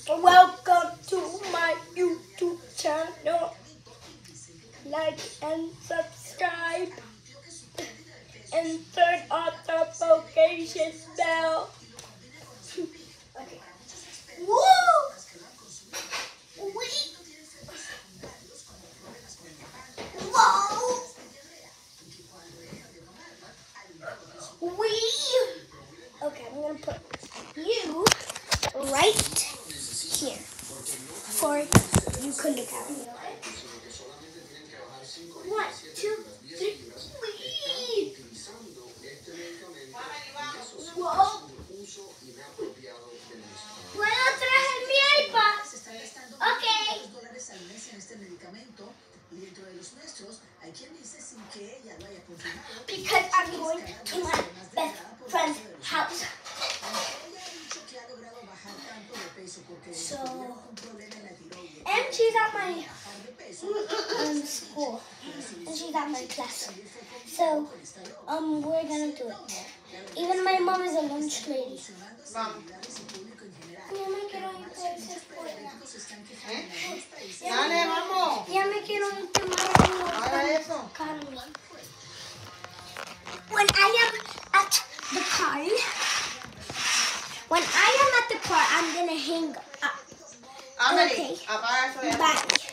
Welcome to my YouTube channel. Like and subscribe and turn on the notification bell. Okay. Woo! Whoa! Okay, I'm gonna put you right here for you could look at me. 1, 2, 3. Whoa. ¿Puedo traer mi iPad? Okay. Because I'm going to my best friend's house. So, and she's at my school, and she's at my class. So, we're gonna do it. Even my mom is a lunch lady. Mom. Ya me quiero ir por esa escuela. Dale, vamos. Ya me quiero ir tomando Haga eso. Carmen. When I am at the car, I'm gonna hang up. Amelie, Okay. apaga eso ya. Bye.